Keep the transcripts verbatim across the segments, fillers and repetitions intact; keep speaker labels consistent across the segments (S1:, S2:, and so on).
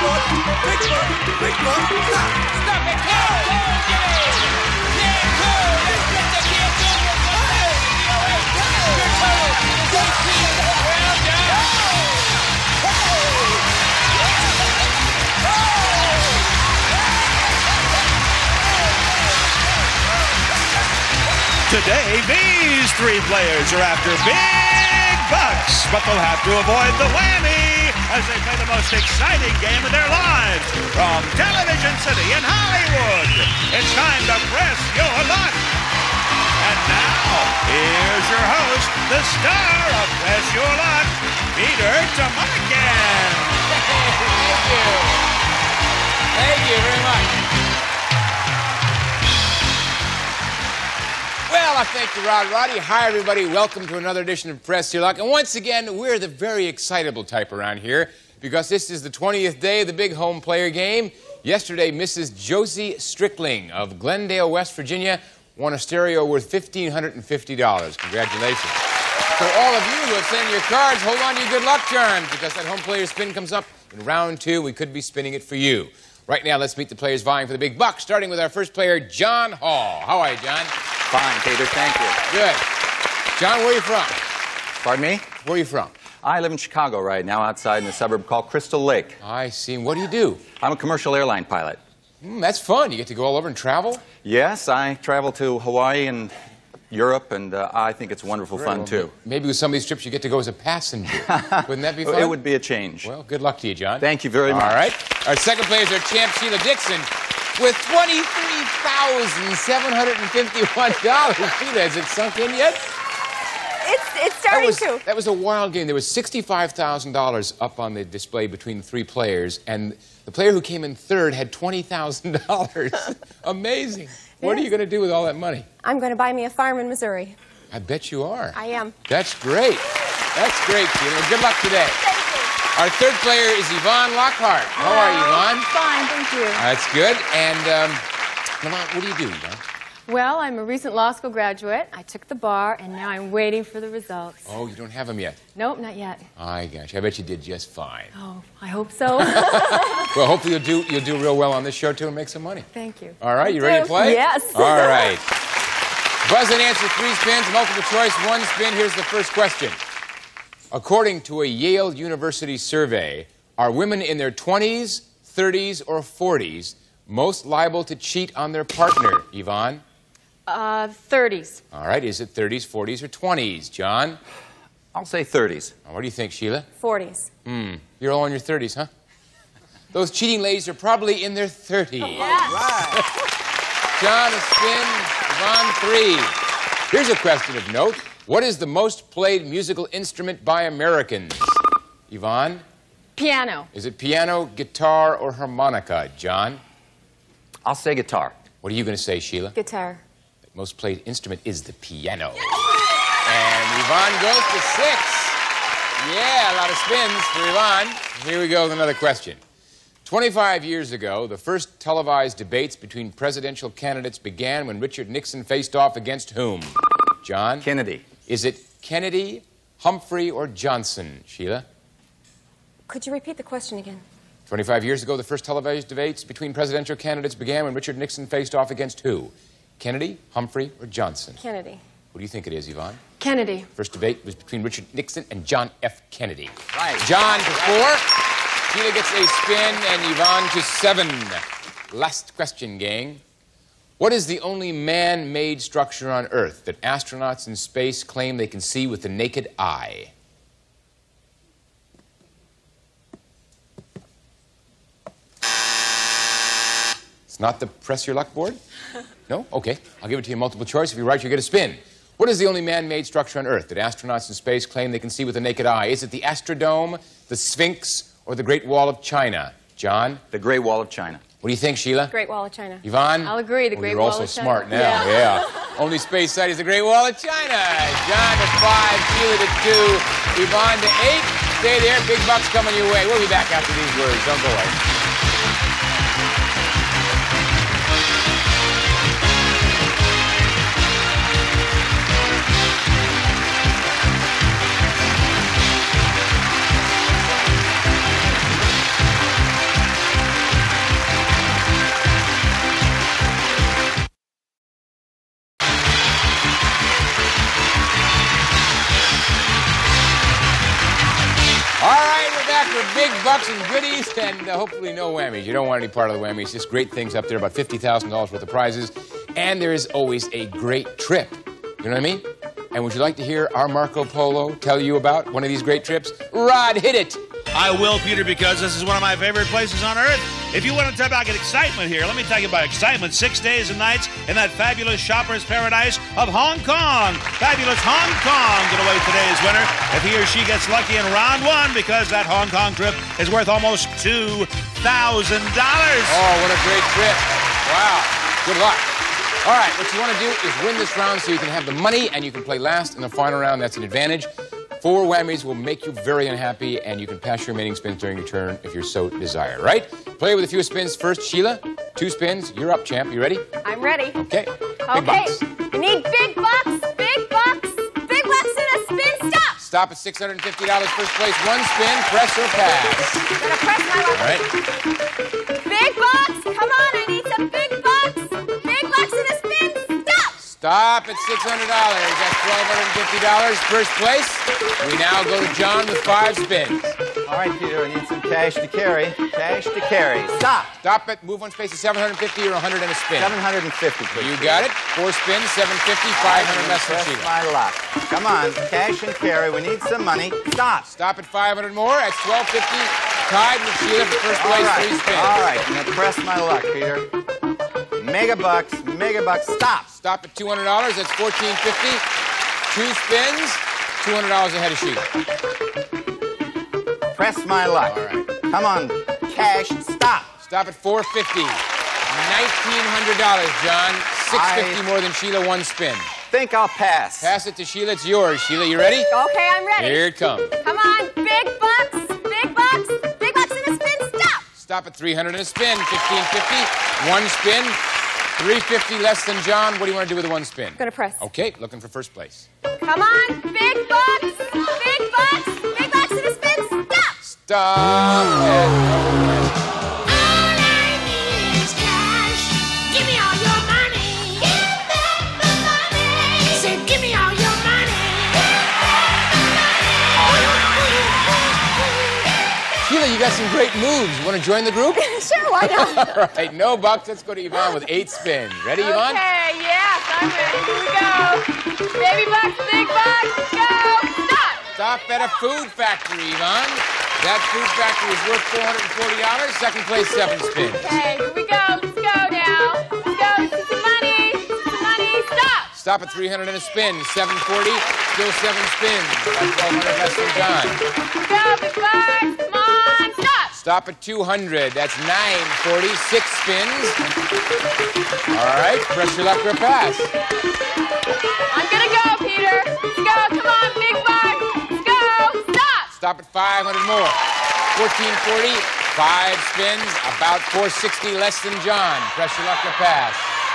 S1: book, big book, big book, stop.
S2: Stop it, Cole! Cole, get in! Yeah, Cole! Let's get the kid Cole with one thousand D O A! Your total is eighteen! Well done!
S3: Today, these three players are after big bucks, but they'll have to avoid the whammy as they play the most exciting game of their lives. From Television City in Hollywood, it's time to press your luck. And now, here's your host, the star of Press Your Luck, Peter Tomarken.
S2: Thank you. Thank you very much. Well, I thank you, Rod Roddy. Hi, everybody. Welcome to another edition of Press Your Luck. And once again, we're the very excitable type around here because this is the twentieth day of the big home player game. Yesterday, Missus Josie Strickling of Glendale, West Virginia, won a stereo worth one thousand five hundred fifty dollars. Congratulations. So all of you who have sent in your cards, hold on to your good luck charms because that home player spin comes up in round two. We could be spinning it for you. Right now, let's meet the players vying for the big buck, starting with our first player, John Hall. How are you, John?
S4: Fine, Peter, thank you.
S2: Good. John, where are you from?
S4: Pardon me?
S2: Where are you from?
S4: I live in Chicago right now, outside in a suburb called Crystal Lake.
S2: I see. What do you do?
S4: I'm a commercial airline pilot.
S2: Mm, that's fun. You get to go all over and travel?
S4: Yes, I travel to Hawaii and Europe, and uh, I think it's wonderful
S2: Right,
S4: fun,
S2: well,
S4: too.
S2: Maybe with some of these trips you get to go as a passenger. Wouldn't that be fun?
S4: It would be a change.
S2: Well, good luck to you, John.
S4: Thank you very much.
S2: All right. Our second player is our champ, Sheila Dixon, with twenty-three thousand seven hundred fifty-one dollars. Sheila, has it sunk in yet?
S5: It's, it's starting
S2: That was,
S5: to.
S2: that was a wild game. There was sixty-five thousand dollars up on the display between the three players, and the player who came in third had twenty thousand dollars. Amazing. What
S5: Yes.
S2: are you going to do with all that money?
S5: I'm going to buy me a farm in Missouri.
S2: I bet you are.
S5: I am.
S2: That's great. That's great, Sheila. Good luck today.
S5: Thank you.
S2: Our third player is Yvonne Lockhart. How are you, Yvonne?
S6: Fine, thank you.
S2: That's good. And, um, Yvonne, what do you do, Yvonne?
S6: Well, I'm a recent law school graduate. I took the bar, and now I'm waiting for the results.
S2: Oh, you don't have them yet?
S6: Nope, not yet.
S2: I got you. I bet you did just fine.
S6: Oh, I hope so.
S2: Well, hopefully you'll do, you'll do real well on this show, too, and make some money.
S6: Thank you.
S2: All right,
S6: I
S2: you ready to
S6: do.
S2: play?
S6: Yes.
S2: All right. Buzz and answer three spins, multiple choice, one spin. Here's the first question. According to a Yale University survey, are women in their twenties, thirties, or forties most liable to cheat on their partner? Yvonne?
S6: Uh, thirties.
S2: All right, is it thirties, forties, or twenties? John?
S4: I'll say thirties.
S2: What do you think, Sheila?
S5: forties.
S2: Hmm. You're all in your thirties, huh? Those cheating ladies are probably in their thirties. John, a spin. Yvonne, three. Here's a question of note. What is the most played musical instrument by Americans? Yvonne?
S6: Piano.
S2: Is it piano, guitar, or harmonica? John?
S4: I'll say guitar.
S2: What are you going to say, Sheila?
S5: Guitar.
S2: The most played instrument is the piano. And Yvonne goes to six. Yeah, a lot of spins for Yvonne. Here we go with another question. twenty-five years ago, the first televised debates between presidential candidates began when Richard Nixon faced off against whom? John?
S4: Kennedy.
S2: Is it Kennedy, Humphrey, or Johnson? Sheila?
S5: Could you repeat the question again?
S2: twenty-five years ago, the first televised debates between presidential candidates began when Richard Nixon faced off against who? Kennedy, Humphrey, or Johnson?
S5: Kennedy.
S2: Who do you think it is, Yvonne?
S6: Kennedy.
S2: First debate was between Richard Nixon and John F. Kennedy.
S4: Right.
S2: John to four. Sheila gets a spin, and Yvonne to seven. Last question, gang. What is the only man-made structure on Earth that astronauts in space claim they can see with the naked eye? It's not the Press Your Luck board? No? Okay. I'll give it to you multiple choice. If you're right, you get a spin. What is the only man-made structure on Earth that astronauts in space claim they can see with the naked eye? Is it the Astrodome, the Sphinx, or the Great Wall of China? John?
S4: The Great Wall of China.
S2: What do you think, Sheila?
S5: Great Wall of China.
S2: Yvonne?
S6: I'll agree, the
S2: Oh,
S6: Great
S2: you're
S6: Wall
S2: also
S6: of China.
S2: smart now.
S6: Yeah.
S2: Yeah. Only space site is the Great Wall of China. John to five, Sheila to two, Yvonne to eight. Stay there. Big bucks coming your way. We'll be back after these words. Don't go away. bucks in goodies and uh, hopefully no whammies. You don't want any part of the whammies. Just great things up there, about fifty thousand dollars worth of prizes. And there is always a great trip. You know what I mean? And would you like to hear our Marco Polo tell you about one of these great trips? Rod, hit it.
S3: I will, Peter, because this is one of my favorite places on earth. If you want to talk about excitement here, let me tell you about excitement. Six days and nights in that fabulous shopper's paradise of Hong Kong. Fabulous Hong Kong get away today's winner if he or she gets lucky in round one, because that Hong Kong trip is worth almost two thousand dollars.
S2: Oh, what a great trip. Wow. Good luck. All right, what you want to do is win this round so you can have the money and you can play last in the final round. That's an advantage. Four whammies will make you very unhappy, and you can pass your remaining spins during your turn if you're so desire, right? Play with a few spins first. Sheila, two spins. You're up, champ. You ready?
S5: I'm ready.
S2: Okay. Big
S5: Okay.
S2: bucks.
S5: You need big bucks, big bucks, big bucks in a spin. Stop.
S2: Stop at six hundred fifty dollars first place. One spin. Press or pass.
S5: I'm gonna press my luck.
S2: All right.
S5: Big bucks. Come on, I need some big bucks. Big bucks in a spin. Stop.
S2: Stop at six hundred dollars. That's twelve hundred fifty dollars first place. We now go to John with five spins.
S7: All right, Peter, I need some cash to carry. Cash to carry. Stop.
S2: Stop it. Move one space to seven hundred fifty or one hundred and a spin.
S7: seven hundred fifty, please.
S2: You got it. Four spins, seven fifty, five hundred less than
S7: Press
S2: Sheila.
S7: my luck. Come on, cash and carry. We need some money. Stop.
S2: Stop at five hundred more. That's twelve fifty. Tied with Sheila for first
S7: All
S2: place.
S7: right.
S2: Three spins.
S7: All right, I'm gonna press my luck, Peter. Mega bucks, mega bucks. Stop.
S2: Stop at two hundred dollars. That's fourteen fifty. Two spins. two hundred dollars ahead of Sheila.
S7: Press my luck.
S2: All right.
S7: Come on, cash. Stop.
S2: Stop at four fifty. nineteen hundred dollars, John. six fifty
S7: I-
S2: more than Sheila. One spin.
S7: Think I'll pass.
S2: Pass it to Sheila. It's yours. Sheila, you ready?
S5: Okay, I'm ready.
S2: Here it comes.
S5: Come on, big bucks, big bucks, big bucks in a spin. Stop.
S2: Stop at three hundred and a spin. fifteen fifty. One spin. three fifty less than John. What do you want to do with the one spin?
S5: Gonna press.
S2: Okay, looking for first place.
S5: Come on, big bucks, big bucks, big bucks in a spin. Stop.
S2: Stop at
S8: All I need is cash. Give me all your money. Give back the money. Say, give me all your money. Give back the money.
S2: Sheila, you got some great moves. You want to join the group?
S5: Sure, why not?
S2: All right, no bucks. Let's go to Yvonne with eight spins. Ready, Yvonne?
S6: Okay, yes, I'm ready. Here we go. Baby bucks, big bucks, go. Stop.
S2: Stop at a food factory, Yvonne. That food factory is worth four hundred forty dollars. Second place, seven spins.
S6: Okay, here we go. Let's go now. Let's go. This is some money. This is some money. Stop.
S2: Stop at three hundred and a spin. seven forty, still seven spins. That's twelve hundred less than John.
S6: Go, big bucks. Come on. Stop.
S2: Stop at two hundred. That's nine forty, six spins. All right, press your luck or pass.
S6: I'm gonna go, Peter. Let's go. Come on, big bucks. Let's go. Stop.
S2: Stop at five hundred more. fourteen forty, five spins, about four sixty less than John. Press your luck or pass.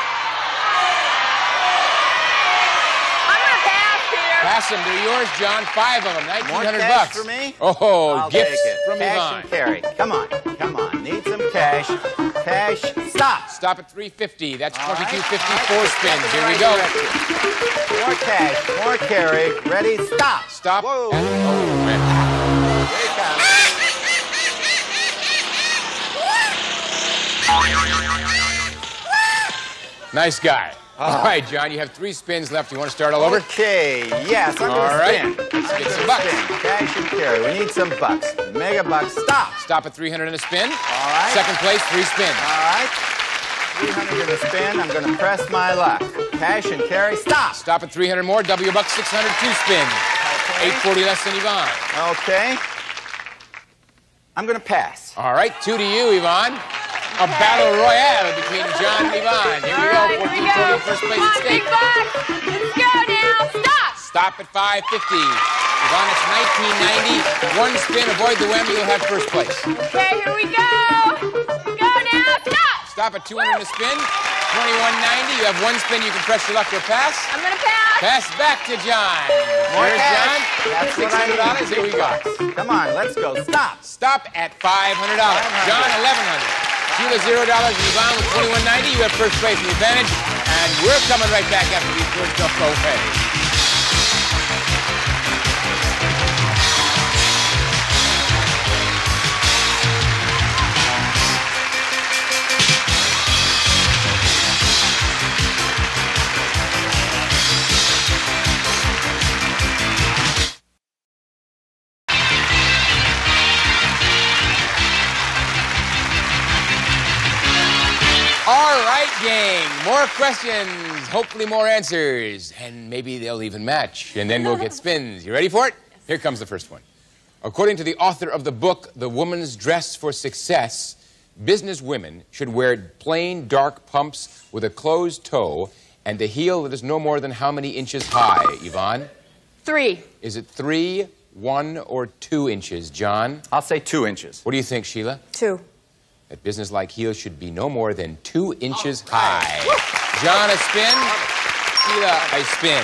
S6: I'm gonna pass, Peter.
S2: Pass them. They're yours, John. Five of them. nineteen
S7: More
S2: hundred
S7: cash
S2: bucks.
S7: for me?
S2: Oh,
S7: I'll
S2: gifts
S7: take it.
S2: from
S7: cash
S2: Yvonne.
S7: and carry. Come on, come on. Need some cash. Cash. Stop.
S2: Stop at three fifty. That's
S7: All right,
S2: twenty-two fifty,
S7: all right,
S2: four
S7: let's
S2: spins.
S7: get
S2: Here
S7: in
S2: we
S7: the
S2: go.
S7: right direction. More cash, more carry. Ready? Stop.
S2: Stop.
S7: Whoa.
S2: at- oh, man.
S7: Here it comes.
S2: Nice guy. All right, John, you have three spins left. You want to start all over?
S7: Okay, yes, I'm
S2: All
S7: gonna
S2: right,
S7: spin.
S2: let's
S7: I'm
S2: get some
S7: gonna
S2: bucks.
S7: spin. Cash and carry. We need some bucks. Mega bucks. Stop.
S2: Stop at three hundred and a spin.
S7: All right.
S2: Second place, three spins.
S7: All right. three hundred in a spin. I'm gonna press my luck. Cash and carry. Stop.
S2: Stop at three hundred more. W bucks, six hundred, two spins. eight forty less than Yvonne.
S7: Okay. I'm gonna pass.
S2: All right, two to you, Yvonne. A battle royale between John and Yvonne. Here we
S6: All
S2: go.
S6: right, here we
S2: fourteen
S6: go.
S2: forty, first place
S6: Come
S2: at
S6: on,
S2: stake.
S6: big bucks. Let's go now. Stop.
S2: Stop at five fifty. Yvonne, it's nineteen ninety. One spin, avoid the whammy, you'll have first place.
S6: Okay, here we go. Go now. Stop.
S2: Stop at two hundred and a spin. twenty-one ninety. You have one spin, you can press your luck or pass.
S6: I'm gonna pass.
S2: Pass back to John.
S7: More
S2: Here's
S7: cash.
S2: John.
S7: That's
S2: six
S7: what I
S2: hundred dollars.
S7: need.
S2: Here we go.
S7: Come on, let's go. Stop.
S2: Stop at five hundred dollars. John, eleven hundred dollars. Sheila, zero dollars. And Yvonne with twenty-one ninety. You have first place in the advantage. And we're coming right back after these words. Don't go away. right, gang. More questions, hopefully more answers, and maybe they'll even match, and then we'll get spins. You ready for it? Here comes the first one. According to the author of the book, The Woman's Dress for Success, business women should wear plain, dark pumps with a closed toe and a heel that is no more than how many inches high, Yvonne?
S6: Three.
S2: Is it three, one, or two inches, John?
S4: I'll say two inches.
S2: What do you think, Sheila?
S5: Two.
S2: That business-like heel should be no more than two inches high. John, a spin. Sheila, a spin.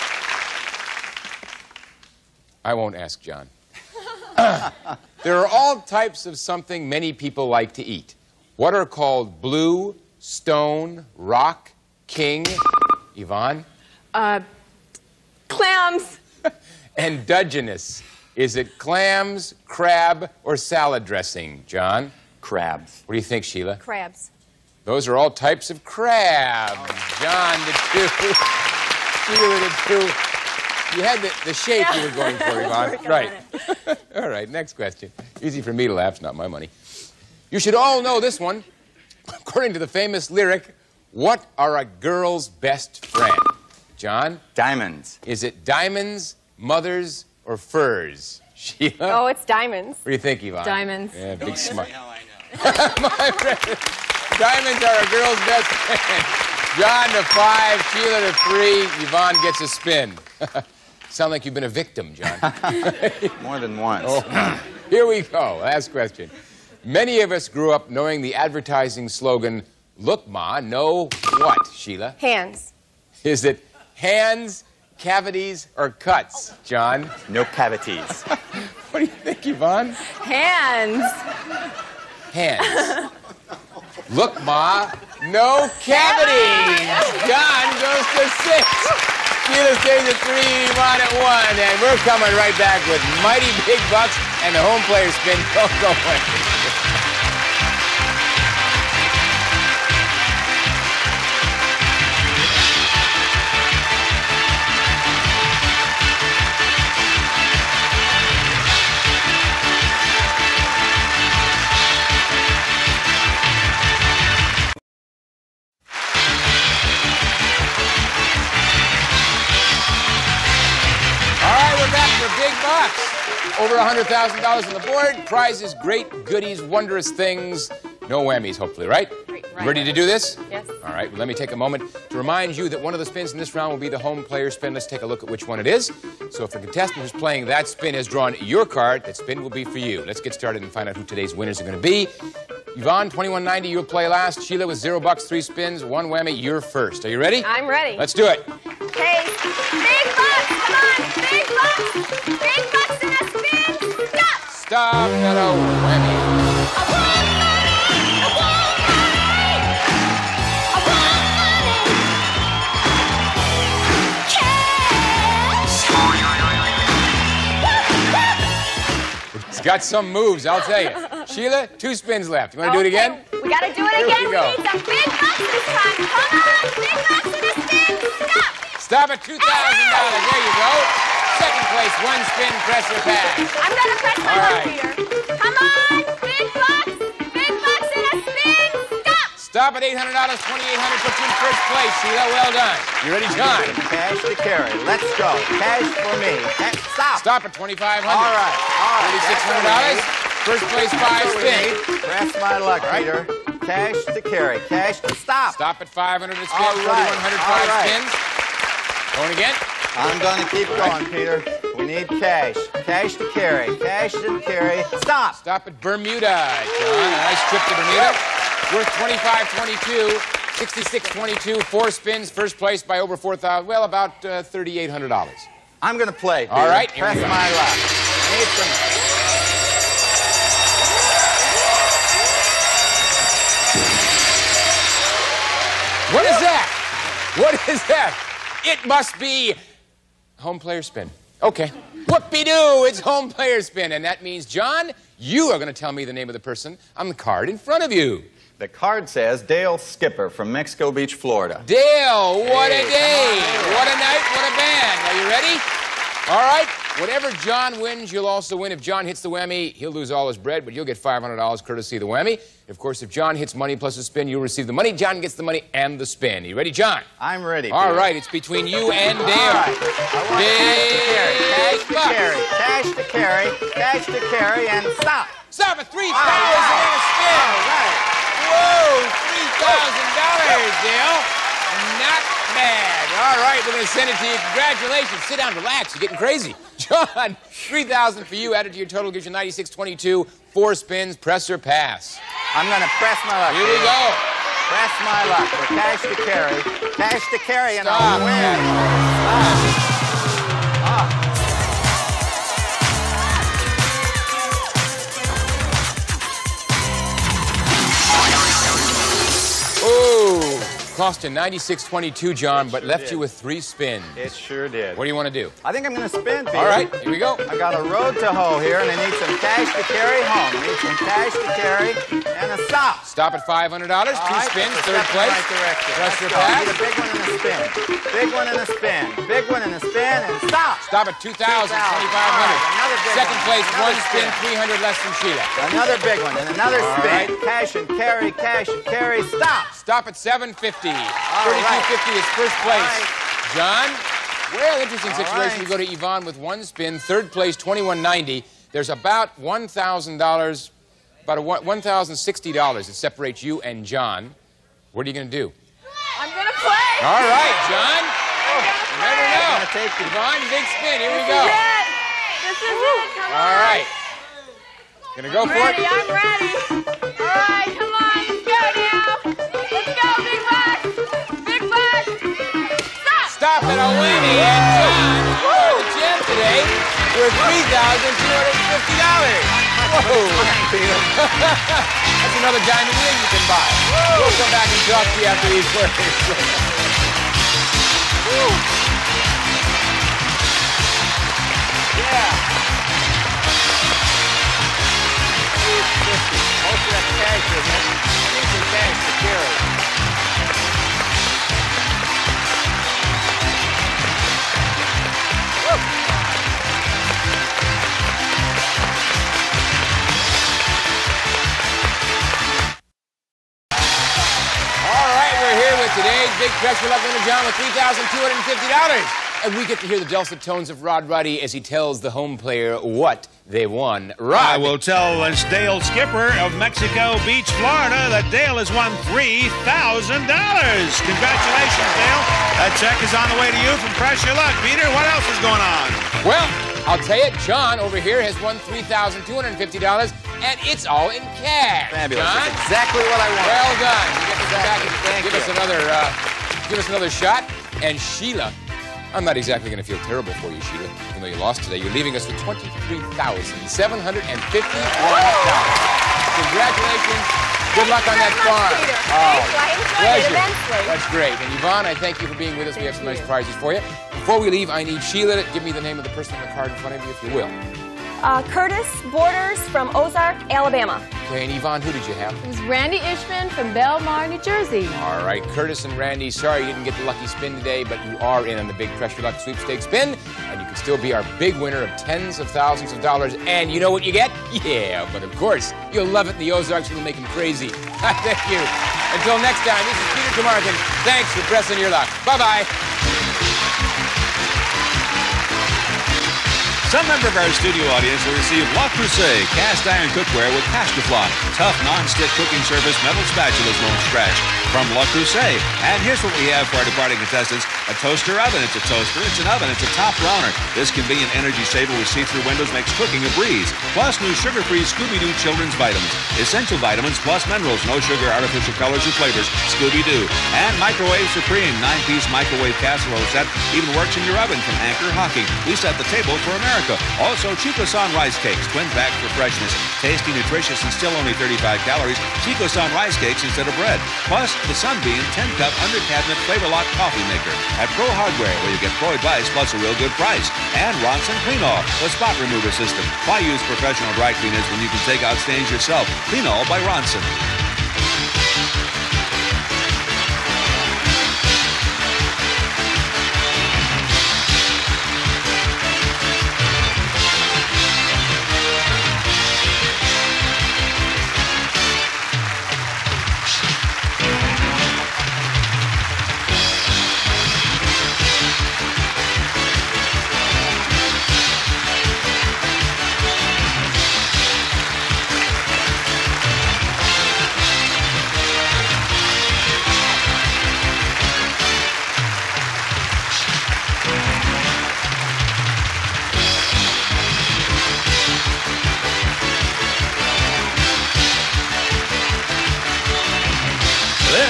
S2: I won't ask John. There are all types of something many people like to eat. What are called blue, stone, rock, king? Yvonne?
S6: Uh, clams.
S2: Endogenous. Is it clams, crab, or salad dressing, John?
S4: Crabs.
S2: What do you think, Sheila?
S5: Crabs.
S2: Those are all types of crabs. John, the two. Sheila, the two. You had the, the shape you were going for, Yvonne. Right. All right, next question. Easy for me to laugh, it's not my money. You should all know this one. According to the famous lyric, what are a girl's best friend? John?
S4: Diamonds.
S2: Is it diamonds, mothers, or furs? Sheila?
S6: Oh, it's diamonds.
S2: What do you think, Yvonne?
S5: Diamonds.
S2: Yeah, big smart. My friend, diamonds are a girl's best friend. John to five, Sheila to three, Yvonne gets a spin. Sound like you've been a victim, John.
S4: More than once.
S2: Oh. Here we go. Last question. Many of us grew up knowing the advertising slogan, "Look, Ma, no what, Sheila?"
S6: Hands.
S2: Is it hands, cavities, or cuts, John?
S4: No cavities.
S2: What do you think, Yvonne?
S5: Hands.
S2: Hands. Look, Ma, no cavities. John goes to six. Sheila stays at three, Yvonne at one, and we're coming right back with Mighty Big Bucks and the home player spin. Don't go away. Big bucks. Over one hundred thousand dollars on the board. Prizes, great goodies, wondrous things. No whammies, hopefully, right?
S6: Right.
S2: Ready to do this?
S6: Yes.
S2: All right, well, let me take a moment to remind you that one of the spins in this round will be the home player spin. Let's take a look at which one it is. So if the contestant who's playing that spin has drawn your card, that spin will be for you. Let's get started and find out who today's winners are going to be. Yvonne, twenty-one ninety, you'll play last. Sheila with zero bucks, three spins, one whammy, you're first. Are you ready?
S6: I'm ready.
S2: Let's do it.
S5: Okay. Big bucks. Come on. Big bucks. Big bucks in a spin. Stop.
S2: Stop at a whammy.
S8: I want money. I want money. I want money. Cash.
S2: It's got some moves, I'll tell you. Sheila, two spins left. You want to do it again?
S5: We gotta do it
S2: Here
S5: again.
S2: we
S5: We,
S2: go.
S5: need some big bucks this time. Come on. Big bucks in a spin. Stop.
S2: Stop at two thousand dollars. There you go. Second place, one spin, press or pass.
S5: I'm gonna press my
S2: All
S5: luck,
S2: right.
S5: Peter. Come on. Big bucks. Big bucks in a spin. Stop.
S2: Stop at eight hundred dollars, twenty-eight hundred dollars puts you in first place, Sheila. Well done. You ready, John?
S7: Cash to carry. Let's go. Cash for me. Cash. Stop.
S2: Stop at twenty-five hundred
S7: All
S2: dollars.
S7: right. All right.
S2: thirty-six hundred dollars. First place, five spins.
S7: Press my luck,
S2: All right.
S7: Peter. Cash to carry. Cash to stop.
S2: Stop at five hundred dollars to spin,
S7: All right.
S2: forty-one hundred dollars,
S7: All
S2: five
S7: right.
S2: spins. Going again.
S7: I'm going to keep going, Peter. We need cash. Cash to carry. Cash to carry. Stop.
S2: Stop at Bermuda, John. A nice trip to Bermuda. Worth twenty-five twenty-two, sixty-six twenty-two, four spins, first place by over four thousand, well, about uh, thirty-eight hundred dollars.
S7: I'm going to play, Peter.
S2: All right, here
S7: Press
S2: we go.
S7: my luck. I need some...
S2: What is that? What is that? It must be home player spin. Okay. Whoopie-doo, it's home player spin. And that means, John, you are going to tell me the name of the person on the card in front of you.
S4: The card says Dale Skipper from Mexico Beach, Florida.
S2: Dale, what a day. What a night, what a band. Are you ready? All right. Whatever John wins, you'll also win. If John hits the whammy, he'll lose all his bread, but you'll get five hundred dollars courtesy of the whammy. Of course, if John hits money plus a spin, you'll receive the money. John gets the money and the spin. You ready, John?
S7: I'm ready,
S2: All
S7: Peter.
S2: right, it's between you and Dale.
S7: All right. I want cash to
S2: Big
S7: carry,
S2: bucks.
S7: cash to carry, cash to carry, and stop.
S2: Stop at three
S7: All
S2: thousand
S7: right.
S2: and a spin.
S7: All right.
S2: Whoa, three thousand dollars, Dale. Not bad. All right, we're going to send it to you. Congratulations. Sit down, relax. You're getting crazy. John, three thousand dollars for you. Added to your total gives you ninety-six twenty-two. Four spins, press or pass.
S7: I'm going to press my luck.
S2: Here we
S7: Peter.
S2: go.
S7: Press my luck for cash to carry, cash to carry, and
S2: Stop.
S7: I'll win. Stop.
S2: Oh, cost you ninety-six twenty-two, John,
S7: It
S2: but
S7: sure
S2: left
S7: did.
S2: you with three spins.
S7: It sure did.
S2: What do you want to do?
S7: I think I'm going to spin, Peter.
S2: All right, here we go.
S7: I got a road to hoe here, and I need some cash to carry home. I need some cash to carry and a stop.
S2: Stop at five hundred dollars.
S7: All
S2: Two
S7: right,
S2: spins,
S7: that's a
S2: third
S7: step in
S2: place.
S7: the right direction.
S2: Press
S7: Let's
S2: your
S7: go. I
S2: pass.
S7: need a big one and a spin. Big one and a spin. Big one and a spin, and stop.
S2: Stop at two thousand, twenty-five hundred.
S7: All right, another big
S2: Second
S7: one.
S2: place,
S7: Another
S2: one spin,
S7: spin.
S2: three hundred less than Sheila.
S7: Another big one and another
S2: All
S7: spin.
S2: right.
S7: Cash and carry, cash and carry, stop.
S2: Stop at seven fifty.
S7: right.
S2: thirty-two fifty is first place.
S7: right.
S2: John, well, interesting
S7: All
S2: situation.
S7: right.
S2: You go to Yvonne with one spin. Third place, twenty-one ninety. There's about one thousand dollars, about a one thousand sixty dollars that separates you and John. What are you going to do?
S6: I'm gonna play.
S2: All right, John.
S6: I'm gonna
S2: You
S6: play.
S2: never know.
S7: gonna take the-
S2: Yvonne, big spin. Here we
S6: This
S2: go.
S6: is it. This is it. Come on.
S2: All right. Gonna go
S6: I'm
S2: for
S6: ready.
S2: it?
S6: I'm ready. All right, come on. Let's go now. Let's go, Big Bucks. Big Bucks. Stop.
S2: Stop at a whammy. And John, you're the champ today for three thousand two hundred fifty dollars. Whoa. That's another diamond ring you can buy. We'll come back and talk to you after these words.
S7: Yeah. Most of that cash is it. I need some cash to carry.
S2: All right, we're here with today's big pressure luck winner, John, with three thousand two hundred fifty dollars. And we get to hear the dulcet tones of Rod Ruddy as he tells the home player what they won. Rod.
S3: I will tell us Dale Skipper of Mexico Beach, Florida, that Dale has won three thousand dollars. Congratulations, Dale. That check is on the way to you from Pressure Luck. Peter, what else is going on?
S2: Well, I'll tell you, John over here has won three thousand two hundred fifty dollars, and it's all in cash.
S7: Fabulous.
S2: John,
S7: That's exactly what I want.
S2: well done. You get to come back and
S7: Thank
S2: give
S7: you.
S2: us another, uh, give us another shot. And Sheila, I'm not exactly going to feel terrible for you, Sheila, even though you lost today. You're leaving us with twenty-three thousand seven hundred fifty-one dollars. Congratulations. Good luck on that
S5: Thank you very
S2: farm.
S5: much, Peter.
S2: Oh,
S5: Thank you. I enjoyed it
S2: pleasure.
S5: immensely.
S2: That's great. And Yvonne, I thank you for being with us. We have some nice prizes for you. Before we leave, I need Sheila to give me the name of the person on the card in front of you, if you will.
S5: Uh, Curtis Borders from Ozark, Alabama.
S2: Okay, and Yvonne, who did you have?
S6: It was Randy Ishman from Belmar, New Jersey.
S2: All right, Curtis and Randy, sorry you didn't get the lucky spin today, but you are in on the Big Pressure Luck Sweepstakes spin, and you can still be our big winner of tens of thousands of dollars. And you know what you get? Yeah, but of course, you'll love it in the Ozarks. It'll make them crazy. Thank you. Until next time, this is Peter Tomarken. Thanks for pressing your luck. Bye-bye.
S3: Some member of our studio audience will receive La Crusade cast iron cookware with Castroflock. Tough non-stick cooking surface metal spatulas won't scratch. From La Crusade. And here's what we have for our departing contestants. A toaster oven. It's a toaster. It's an oven. It's a top browner. This convenient energy saver with see-through windows makes cooking a breeze. Plus new sugar-free Scooby-Doo children's vitamins. Essential vitamins plus minerals. No sugar, artificial colors, or flavors. Scooby-Doo. And Microwave Supreme. Nine-piece microwave casserole set. Even works in your oven from Anchor Hocking. We set the table for America. Also, Chico-san rice cakes, twin packed for freshness. Tasty, nutritious, and still only thirty-five calories. Chico-san rice cakes instead of bread. Plus, the Sunbeam ten cup under-cabinet Flavor Lock coffee maker. At Pro Hardware, where you get Pro advice plus a real good price. And Ronson Clean All, the spot remover system. Why use professional dry cleaners when you can take out stains yourself? Clean All by Ronson.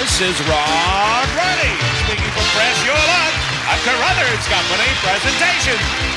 S3: This is Rod Roddy speaking for Press Your Luck, a Carruthers Company presentation.